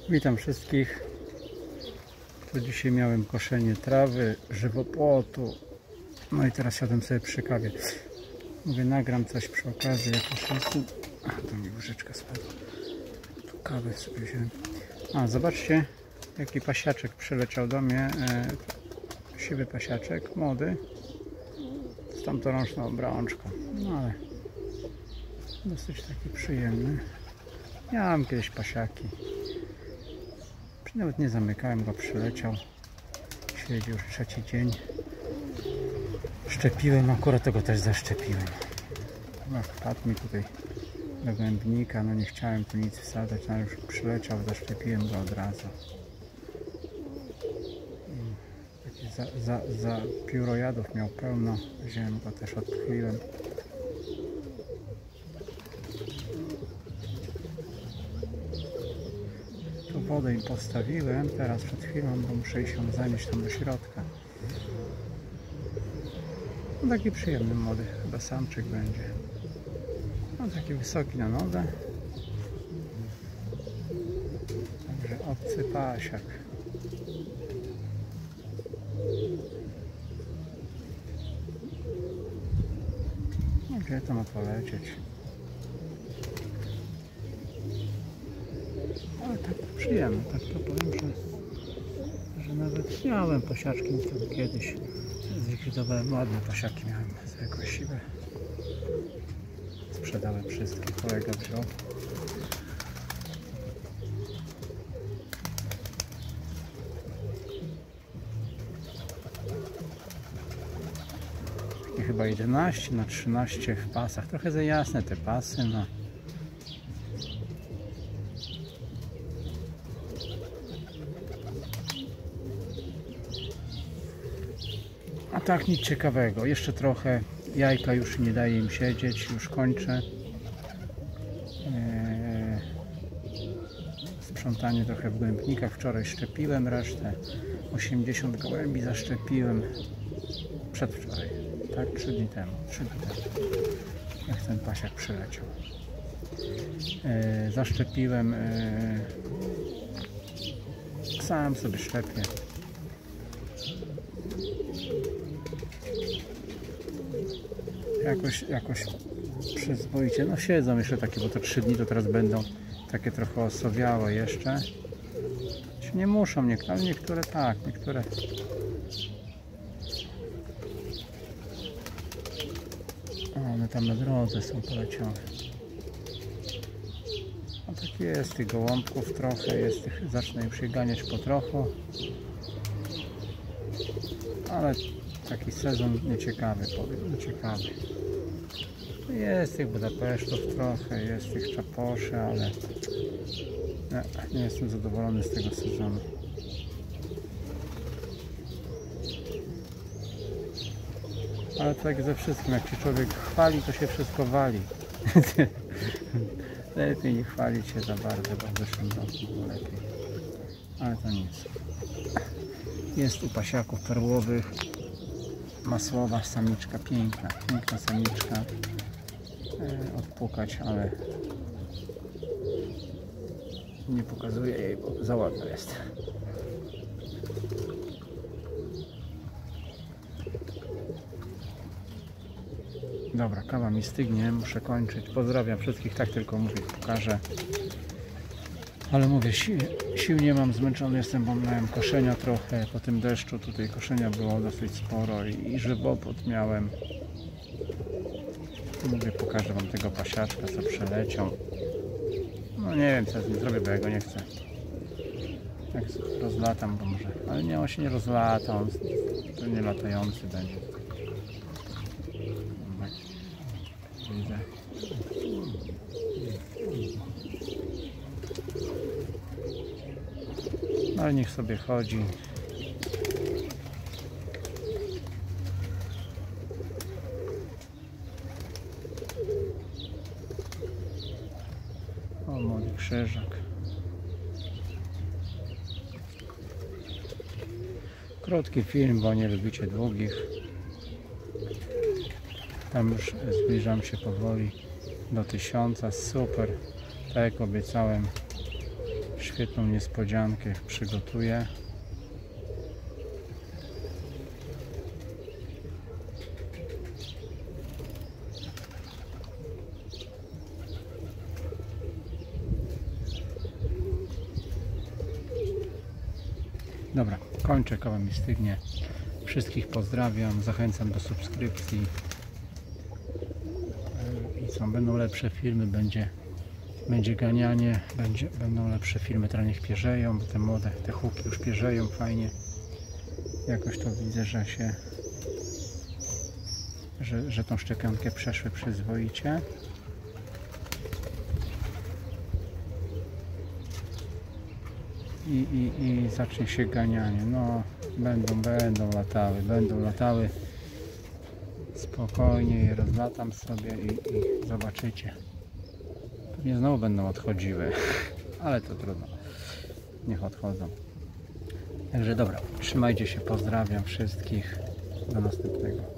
Witam wszystkich. To dzisiaj miałem koszenie trawy, żywopłotu. No i teraz siadam sobie przy kawie. Mówię, nagram coś przy okazji, jakoś czasu. A, to mi łyżeczka spadła. Tu kawę sobie wziąłem. A, zobaczcie, jaki pasiaczek przyleciał do mnie. Siwy pasiaczek, młody. Z tamtoroczną obrączką. No ale dosyć taki przyjemny. Miałem kiedyś pasiaki. Nawet nie zamykałem go, przyleciał. Siedzi już trzeci dzień. Szczepiłem, akurat tego też zaszczepiłem. No, wpadł mi tutaj do głębnika, no nie chciałem tu nic wsadzać, ale już przyleciał, zaszczepiłem go od razu. Taki za piórojadów miał pełno, wziąłem go też, odpchyliłem. Wodę im postawiłem teraz przed chwilą, bo muszę się zanieść tam do środka. No taki przyjemny młody, chyba samczyk będzie. No taki wysoki na nogę. Także obcy pasiak. No gdzie to ma polecieć? Ale tak przyjemne, tak to powiem, że nawet miałem pasiaczki wtedy kiedyś. Zlikwidowałem, ładne pasiaki miałem, zwykłe siwe. Sprzedałem wszystkie, kolega wziął. I chyba 11 na 13 w pasach, trochę za jasne te pasy, no. A tak nic ciekawego, jeszcze trochę, jajka już nie daje im siedzieć, już kończę. Sprzątanie trochę w głębnikach, wczoraj szczepiłem resztę, 80 gołębi zaszczepiłem przedwczoraj, tak, 3 dni temu, jak ten pasiak przyleciał. Zaszczepiłem, sam sobie szczepię. Jakoś przyzwoicie, no siedzą jeszcze takie, bo to 3 dni to teraz będą takie trochę osowiałe jeszcze. Nie muszą, ale niektóre tak, niektóre. O, one tam na drodze są polecione. No tak jest, tych gołąbków trochę jest, zacznę już je ganiać po trochu. Ale taki sezon nieciekawy, powiem, nieciekawy. Jest tych Budapesztów trochę, jest tych Czaposzy, ale nie jestem zadowolony z tego sezonu. Ale tak ze wszystkim, jak się człowiek chwali, to się wszystko wali. Lepiej nie chwalić się za bardzo, bo w zeszłym roku było lepiej. Ale to nic. Jest u pasiaków perłowych masłowa samiczka, piękna samiczka. Odpukać, ale nie pokazuję jej, bo za ładna jest. Dobra, kawa mi stygnie, muszę kończyć. Pozdrawiam wszystkich, tak tylko mówię, pokażę. Ale mówię, sił nie mam, zmęczony jestem, bo miałem koszenia trochę. Po tym deszczu tutaj koszenia było dosyć sporo i żywopłot miałem. Mówię, pokażę wam tego pasiaczka, co przeleciał. No nie wiem, co z nim zrobię, bo ja go nie chcę. Tak rozlatam go może. Ale nie, on się nie rozlata, on to nie latający będzie. Widzę. No ale niech sobie chodzi. O, młody krzyżak. Krótki film, bo nie lubicie długich. Tam już zbliżam się powoli do 1000. Super, tak jak obiecałem. świetną niespodziankę przygotuję. Dobra, kończę, kawa mi stygnie. Wszystkich pozdrawiam, zachęcam do subskrypcji. I co, będą lepsze filmy, będzie ganianie, będą lepsze filmy, teraz niech pierzeją, bo te młode, te huki już pierzeją fajnie. Jakoś to widzę, że tą szczepionkę przeszły przyzwoicie. I zacznie się ganianie. No, będą latały. Spokojnie je rozlatam sobie i zobaczycie. Pewnie znowu będą odchodziły, ale to trudno. Niech odchodzą. Także dobra, trzymajcie się, pozdrawiam wszystkich. Do następnego.